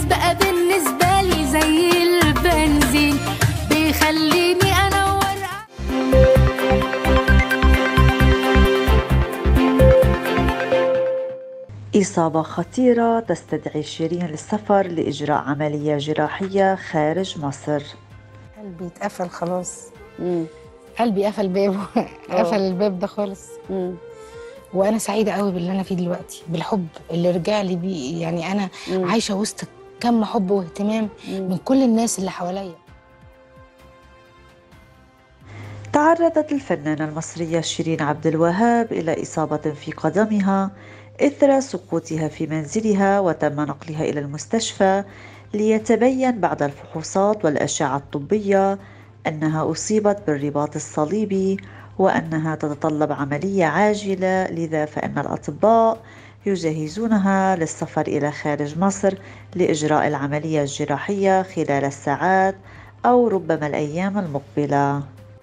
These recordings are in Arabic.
بقى بالنسبة لي زي البنزين بيخليني أنور. إصابة خطيرة تستدعي شيرين للسفر لإجراء عملية جراحية خارج مصر. قلبي اتقفل خلاص. قلبي قفل بابه. قفل الباب ده خالص. وانا سعيده قوي باللي انا فيه دلوقتي، بالحب اللي رجع لي بيه. يعني انا عايشه وسط كم حب واهتمام من كل الناس اللي حواليا. تعرضت الفنانة المصرية شيرين عبد الوهاب إلى إصابة في قدمها إثر سقوطها في منزلها، وتم نقلها إلى المستشفى ليتبين بعد الفحوصات والأشعة الطبية أنها أصيبت بالرباط الصليبي وأنها تتطلب عملية عاجلة. لذا فإن الأطباء يجهزونها للسفر إلى خارج مصر لإجراء العملية الجراحية خلال الساعات أو ربما الأيام المقبلة.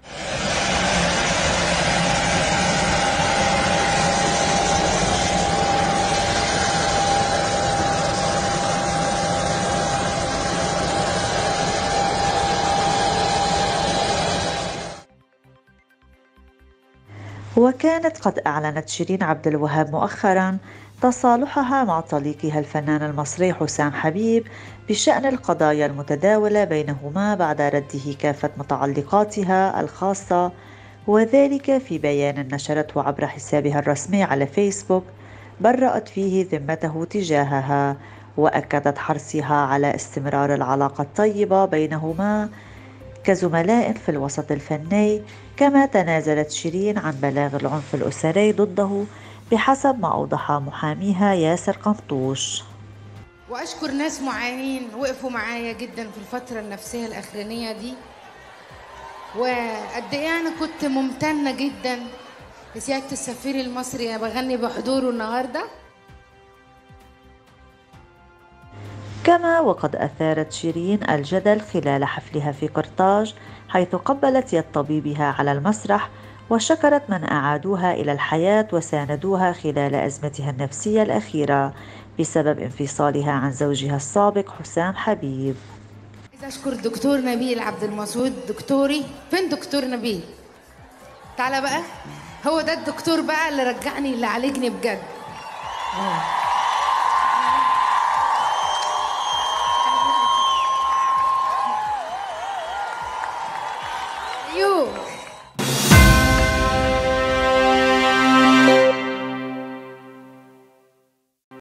وكانت قد أعلنت شيرين عبد الوهاب مؤخرا تصالحها مع طليقها الفنان المصري حسام حبيب بشأن القضايا المتداولة بينهما بعد رده كافة متعلقاتها الخاصة، وذلك في بيان نشرته عبر حسابها الرسمي على فيسبوك برأت فيه ذمته تجاهها، وأكدت حرصها على استمرار العلاقة الطيبة بينهما كزملاء في الوسط الفني. كما تنازلت شيرين عن بلاغ العنف الأسري ضده بحسب ما أوضح محاميها ياسر قنطوش. وأشكر ناس معينين وقفوا معايا جدا في الفترة النفسية الأخرانية دي، وقد إيه أنا كنت ممتنة جدا لسيادة السفير المصري بغني بحضوره النهارده. كما وقد أثارت شيرين الجدل خلال حفلها في قرطاج، حيث قبلت يد طبيبها على المسرح وشكرت من أعادوها إلى الحياة وساندوها خلال أزمتها النفسية الأخيرة بسبب انفصالها عن زوجها السابق حسام حبيب. عايزة أشكر دكتور نبيل عبد المسعود دكتوري. فين دكتور نبيل؟ تعالى بقى، هو ده الدكتور بقى اللي رجعني اللي عالجني بجد.